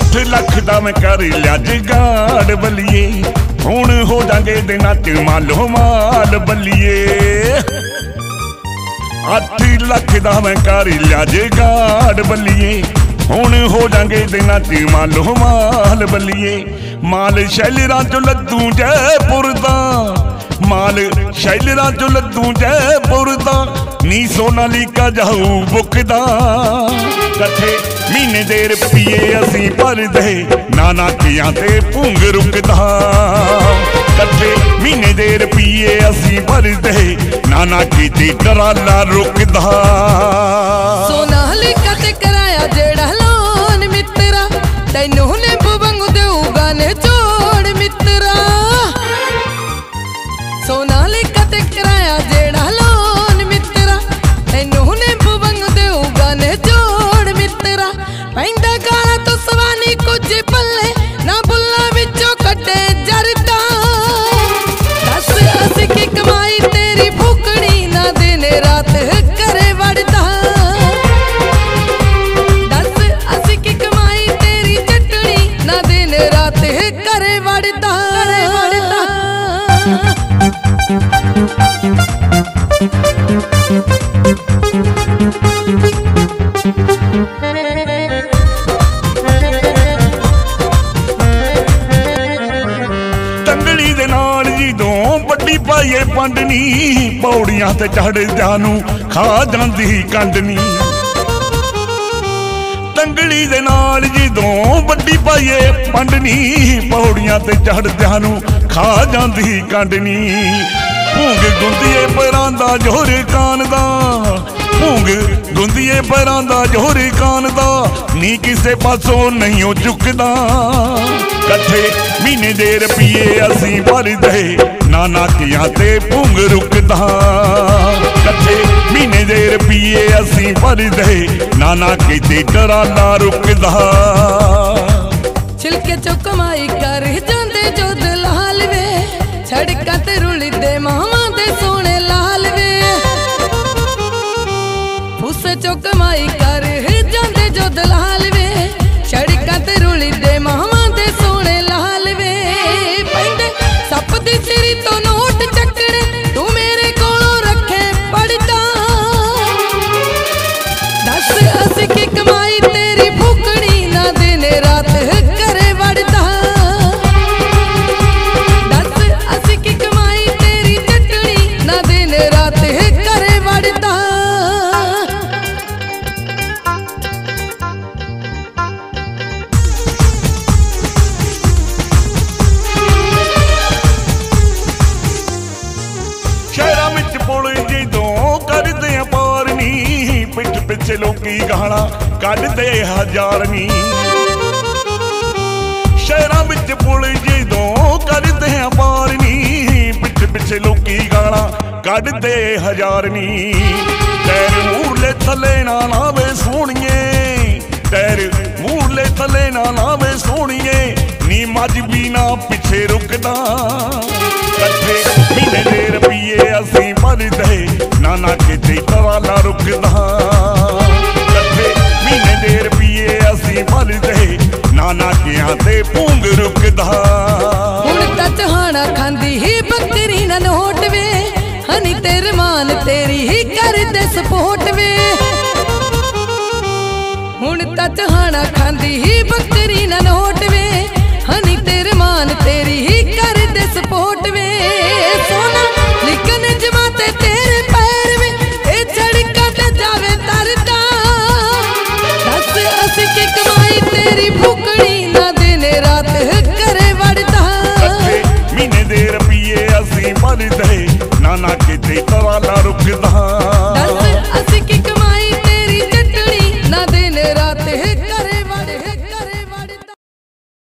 8 ਲੱਖ ਦਾ मैं कर लिया जुगाड़ बलिए, हुण हो जांगे दिनां च मालो माल बलिए। 8 ਲੱਖ ਦਾ मैं कर लिया जुगाड़ बलिए, हुण हो जांगे दिनां च मालो माल बलिए। माल शैलरां चों लद्दू जयपुर दा, माल शैलरां चों लद्दू जयपुर दा, नी सोनालीका जाऊ बुकदा। कट्ठे महीने दे रुपये असीं भरदे, नानकियां ते भुंग रुकदा। कट्ठे महीने दे रुपये असीं भरदे, नानकी ते टराला रुकदा। सोनालीका ते कराया जेड़ा लोन मित्रा, तैनूं निंबू वांगू देऊगा ने जोड़ मित्रा। सोनालीका ते कराया जेड़ा लोन मित्रा, तैनूं निंबू वांगू देऊगा ने जोड़ मित्रा। पैंदा गाला तो सवानी कुछ पल्ले, ना बुल्ला विचों कटे जरदा। दस अस की कमाई तेरी भुखड़ी, ना दिन रात करे वड़दा। दस अस की कमाई तेरी चटनी, ना दिन रात करे वड़दा। तंगड़ी दे नाल जदों वड्डी पाईए पंडनी, पौड़ियां ते चढ़दियां नूं खा जांदी कंडनी। तंगड़ी दे नाल जदों वड्डी पाईए पंडनी, पौड़ियां ते चढ़दियां नूं खा जांदी कंडनी। भूंग गुंदिए पैरां दा जोर कान दा, भूंग गुंदिए पैरां दा जोर कान दा, नी किसे पासों नहीं ओ चुकदा। कट्ठे महीने दे रुपये असीं भरदे, नानकियां ते भुंग रुकदा। कट्ठे महीने दे रुपये असीं भरदे, नानकी ते टराला रुकदा। छिलके चो कमाई कर जांदे जो दलाल वे, सड़कां ते रुलदे मावां दे सोने लाल वे। फुसे चो कमाई कर जांदे जो दलाल वे, सड़कां ते रुलदे मावां दे सोने लाल वे। पैंदे सप दी सिरी तो नोट चकने, तू मेरे कोलों रखे पड़दा। दस अस की कमाई तेरी भुखड़ी, ना दिन रात करे वड़दा। दस अस की कमाई तेरी चटनी, ना दिन रात करे वड़दा। शहरां विच पुल जदों करदे पार नी, पिठ पिछे लोकी गालां कढदे हजार नी। शहरां विच पुल जदों करदे पार नी, पिठ पिछे लोकी गालां कढदे हजार नी। टैर मूरले थले ना लावे सोहणिए, टैर मूरले थले ना लावे सोहणिए, नी मज भी ना पिछे रुकदा। कट्ठे महीने दे रुपये असीं भरदे, नानकी ते टराला रुकदा। कट्ठे महीने दे रुपये असीं भरदे, नानकियां ते भुंग रुकदा। हुण तां चहाना खांदी ही बकरी ना नोट वे, हनी ते रमान तेरी ही करदे सपोर्ट वे। हुण तां चहाना खांदी ही बकरी ना नोट वे,